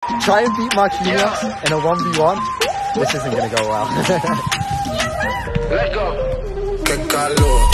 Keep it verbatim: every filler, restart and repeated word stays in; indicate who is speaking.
Speaker 1: try and beat Marquinhos in a one v one. This isn't gonna go well.
Speaker 2: Let's go. Qué calor.